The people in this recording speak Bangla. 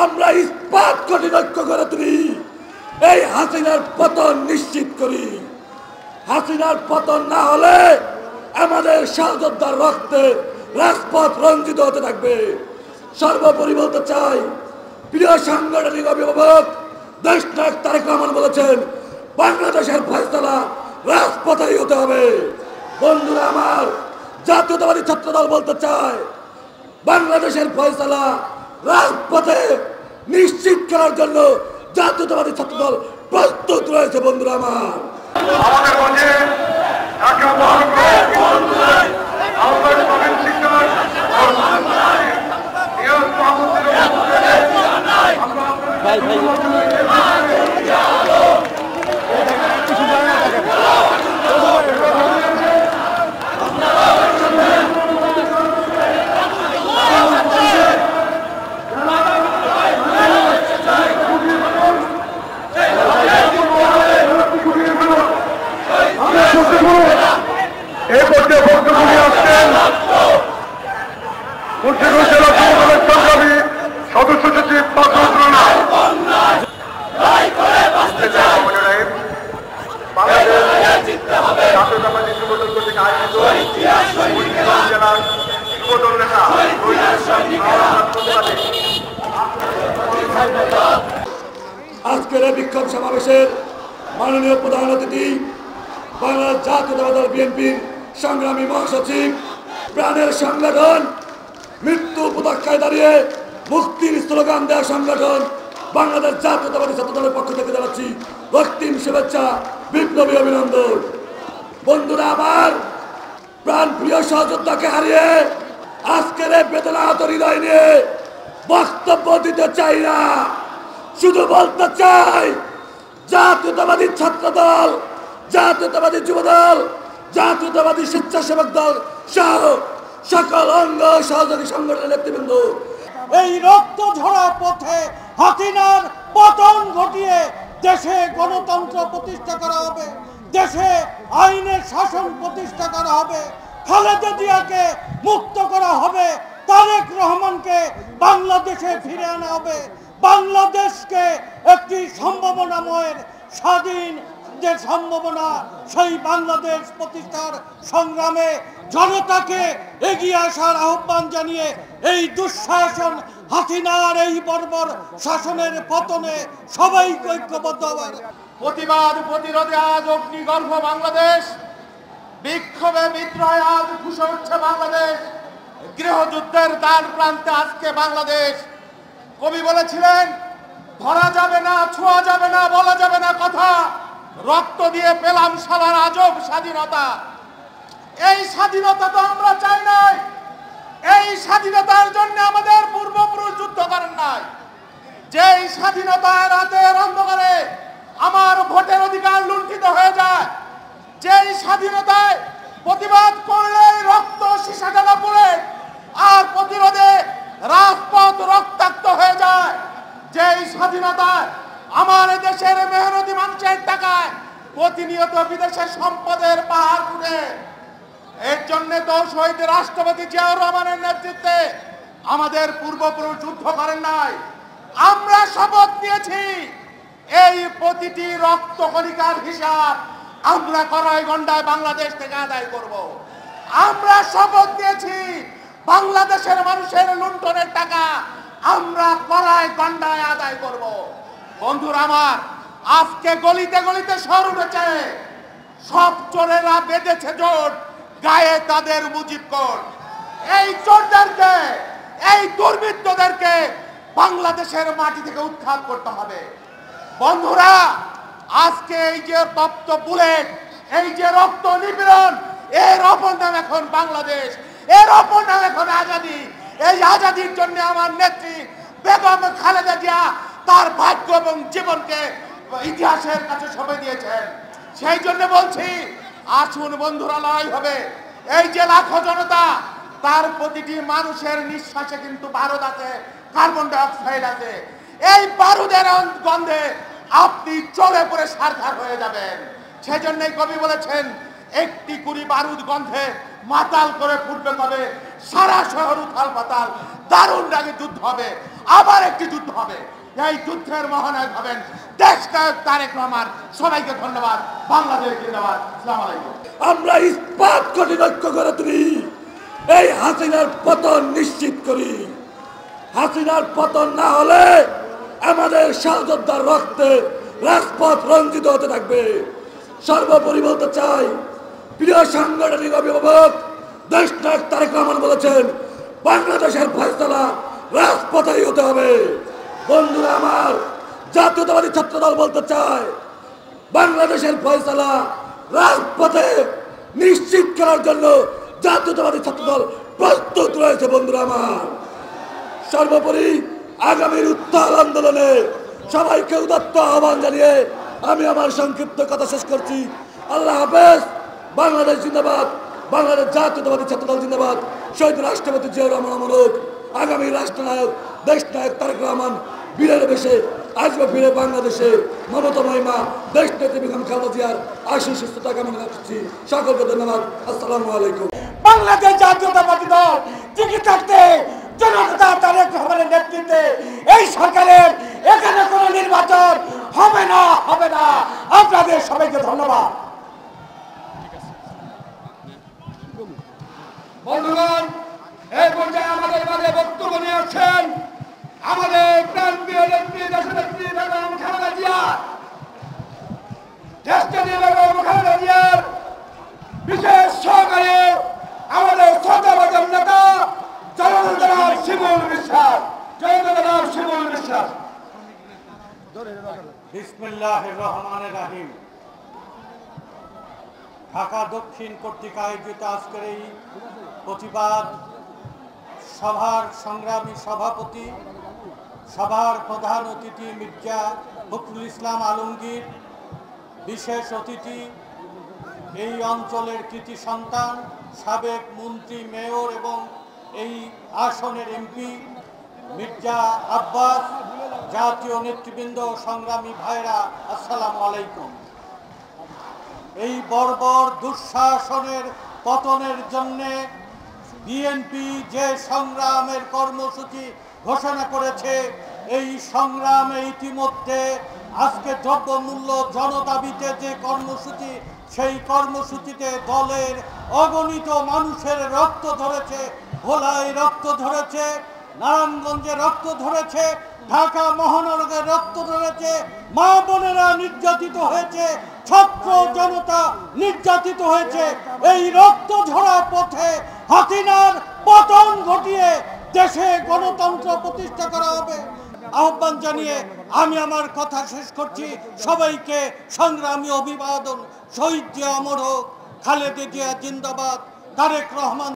আমরা ইস্পাত কঠিন ঐক্য করে তুলি, এই হাসিনার পতন নিশ্চিত করি। হাসিনার পতন না হলে আমাদের সহযোদ্ধার রক্তে রাজপথ রঞ্জিত হতে থাকবে। সর্বোপরি বলতে চাই, প্রিয় সাংগঠনিক অভিভাবক দেশ নায়ক তারেক রহমান বলেছেন, বাংলাদেশের ফয়সালা রাজপথেই হতে হবে। বন্ধুরা আমার, জাতীয়তাবাদী ছাত্রদল বলতে চায়, বাংলাদেশের ফয়সালা রাজপথে নিশ্চিত করার জন্য জাতীয়তাবাদী ছাত্রদল প্রস্তুত রয়েছে। বন্ধুরা আমার, সদস্য সচিব আজকের এই বিক্ষোভ সমাবেশের মাননীয় প্রধান অতিথি, বাংলাদেশ জাতীয়তাবাদী দল বিএনপির সংগ্রামী মহাসচিব, প্রাণের সংগঠন, মৃত্যু উপত্যকায় দাঁড়িয়ে মুক্তির স্লোগান দেওয়া সংগঠন বাংলাদেশ জাতীয়তাবাদী ছাত্রদলের পক্ষ থেকে জানাচ্ছি রক্তিম শুভেচ্ছা, বিপ্লবী অভিনন্দন। বন্ধুরা আমার, প্রাণ প্রিয় সহযোদ্ধাকে হারিয়ে আজকের এই বেদনাহত হৃদয় নিয়ে বক্তব্য দিতে চাই না, শুধু বলতে চাই, জাতীয়তাবাদী ছাত্রদল, জাতীয়তাবাদী যুবদল, জাতীয়তাবাদী স্বেচ্ছাসেবক দল সহ সকল অঙ্গ সহযোগী সংগঠনের নেতৃবৃন্দ, এই রক্ত ঝরা পথে হাসিনার পতন ঘটিয়ে দেশে গণতন্ত্র প্রতিষ্ঠা করা হবে, দেশে আইনের শাসন প্রতিষ্ঠা করা হবে, খালেদা জিয়াকে মুক্ত করা হবে, তারেক রহমানকে বাংলাদেশে ফিরে আনা হবে, বাংলাদেশকে একটি সম্ভাবনাময় স্বাধীন যে সম্ভাবনা, সেই বাংলাদেশ প্রতিষ্ঠার সংগ্রামে জনতাকে এগিয়ে আসার আহ্বান জানিয়ে এই দুঃশাসন হাসিনার এই বর্বর শাসনের পতনে সবাই ঐক্যবদ্ধ হবার প্রতিবাদ প্রতিরোধে আজ অগ্নিগর্ভ বাংলাদেশ, বিক্ষোভে বিদ্রোহে আজ ফুঁসে উঠছে বাংলাদেশ, গৃহযুদ্ধের দ্বার প্রান্তে আজকে বাংলাদেশ। কবি বলেছিলেন, ধরা যাবে না, ছোঁয়া যাবে না, বলা যাবে না কথা, রক্ত দিয়ে পেলাম সালার আজব স্বাধীনতা। এই স্বাধীনতা তো আমরা চাই নাই, এই স্বাধীনতার জন্য আমাদের পূর্বপুরুষ যুদ্ধ করেন নাই। যেই স্বাধীনতার রাতের অন্ধকারে আমার ভোটের অধিকার লুণ্ঠিত হয়ে যায়, যেই স্বাধীনতায় প্রতিবাদ করলে রক্ত শিশাটানা পড়ে আর প্রতিরোধে রাজপথ রক্তাক্ত হয়ে যায়, যেই স্বাধীনতায় আমার দেশের মেহনতি মানুষের টাকায় প্রতিনিয়ত বিদেশের সম্পদের পাহাড় উঠে। এর জন্য তো শহীদ রাষ্ট্রপতি জিয়াউর রহমানের নেতৃত্বে আমাদের পূর্বপুরুষ যুদ্ধ করেন নাই। আমরা শপথ নিয়েছি, এই প্রতিটি রক্ত কণিকার হিসাব আমরা করাইগন্ডায় বাংলাদেশ থেকে আদায় করব। আমরা শপথ নিয়েছি, বাংলাদেশের মানুষের লুণ্ঠনের টাকা আমরা করাইগন্ডায় আদায় করব। বন্ধুরা আমার, আজকে গলিতে গলিতে শহর উঠেছে, সব চোরেরা বেঁধেছে জোট, গায়ে তাদের মুজিব কোট। এই চোরদেরকে, এই দুর্বৃত্তদেরকে বাংলাদেশের মাটি থেকে উৎখাত করতে হবে। বন্ধুরা, আজকে এই যে তপ্ত বুলেট, এই যে রক্ত নিপীড়ন, এর অপর নাম এখন বাংলাদেশ, এর অপর নাম এখন আজাদী। এই আজাদীর জন্য আমার নেত্রী বেগম খালেদা জিয়া তার ভাগ্য এবং জীবনকে ইতিহাসের কাছে সঁপে দিয়েছেন। সেই জন্য বলছি, আসুন বন্ধুরা, লড়াই হবে। এই যে লাখো জনতা, তার প্রতিটি মানুষের নিঃশ্বাসে কিন্তু বারুদ আছে, কার্বন ডাই অক্সাইড আছে। এই বারুদের গন্ধে আপনি চলে পড়ে সারখার হয়ে যাবেন। সেজন্যই কবি বলেছেন, একটি কুড়ি বারুদ গন্ধে মাতাল করে ফুটবে কবে সারা শহর উথাল পাতাল, দারুণ রাগে যুদ্ধ হবে, আবার একটি যুদ্ধ হবে। এই যুদ্ধের মহানায়ক হবেন দেশ নায়ক তারেক রহমান। সবাইকে ধন্যবাদ। বাংলাদেশ জিন্দাবাদ। আসসালামু আলাইকুম। আমরা ইস্পাত কঠিন ঐক্য করে তুলি, এই হাসিনার পতন নিশ্চিত করি। হাসিনার পতন না হলে আমাদের সহযোদ্ধার রক্তে রাজপথ রঞ্জিত হতে থাকবে। সর্বোপরি বলতে চাই, প্রিয় সাংগঠনিক অভিভাবক দেশ নায়ক তারেক রহমান বলেছেন, বাংলাদেশের ফয়সালা রাজপথেই হতে হবে। বন্ধুরা আমার, জাতীয়তাবাদী ছাত্রদল বলতে চায়, বাংলাদেশের ফয়সালা রাজপথে নিশ্চিত করার জন্য জাতীয়তাবাদী ছাত্রদল প্রস্তুত রয়েছে। বন্ধুরা আমার, সর্বোপরি আগামীর উত্তাল আন্দোলনে সবাইকে উদাত্ত আহ্বান জানিয়ে আমি আমার সংক্ষিপ্ত কথা শেষ করছি। আল্লাহ হাফেজ। বাংলাদেশ জিন্দাবাদ। বাংলাদেশ জাতীয়তাবাদী ছাত্রদল জিন্দাবাদ। শহীদ রাষ্ট্রপতি জিয়াউর রহমান অমর। আগামী রাষ্ট্রনায়ক দেশ নায়ক তারেক রহমান বীরের বেশে আসবে ফিরে বাংলাদেশে। মমতা মহিমা দেশ নেত্রী বেগম খালেদা জিয়ার আশু সুস্থতা কামনা করছি। সকলকে ধন্যবাদ। আসসালামু আলাইকুম। বাংলাদেশ জাতীয়তাবাদী দল টিকে থাকতে জননেতা তারেক রহমানের নেতৃত্বে এই সরকারের এখানে কোনো নির্বাচন হবে না, হবে না। আপনাদের সবাইকে ধন্যবাদ। বন্ধুগণ, এই পর্যায়ে আমাদের মাঝে বক্তব্য নিয়ে আসছেন আমাদের প্রাণপ্রিয় নেত্রী দেশনেত্রী বেগম খালেদা জিয়া। দেশনেত্রী বেগম খালেদা জিয়ার বিশেষ সহকারী আমাদের শ্রদ্ধাভাজন নেতা জননেতা শিমুল বিশ্বাস। জননেতা শিমুল বিশ্বাস। বিসমিল্লাহির রহমানির রহিম। ঢাকা দক্ষিণ কর্তৃক আয়োজিত আজকের এই প্রতিবাদ সভার সংগ্রামী সভাপতি, সভার প্রধান অতিথি মির্জা ফখরুল ইসলাম আলমগীর, বিশেষ অতিথি এই অঞ্চলের কৃতি সন্তান সাবেক মন্ত্রী, মেয়র এবং এই আসনের এমপি মির্জা আব্বাস, জাতীয় নেতৃবৃন্দ, সংগ্রামী ভাইরা, আসসালামু আলাইকুম। এই বর্বর দুঃশাসনের পতনের জন্যে বিএনপি যে সংগ্রামের কর্মসূচি ঘোষণা করেছে, এই সংগ্রামে ইতিমধ্যে আজকে দ্রব্যমূল্য জনদাবিতে যে কর্মসূচি, সেই কর্মসূচিতে দলের অগণিত মানুষের রক্ত ধরেছে। ভোলায় রক্ত ধরেছে, নারায়ণগঞ্জে রক্ত ধরেছে, ঢাকা মহানগরে রক্ত ধরেছে, মা বোনেরা নির্যাতিত হয়েছে, ছাত্র জনতা নির্যাতিত হয়েছে। এই রক্ত ঝরা পথে হাসিনার পতন ঘটিয়ে দেশে গণতন্ত্র প্রতিষ্ঠা করা হবে। আহ্বান জানিয়ে আমি আমার কথা শেষ করছি। সবাইকে সংগ্রামী অভিবাদন। শহীদ জিয়া অমর হোক, খালেদা জিয়া জিন্দাবাদ, তারেক রহমান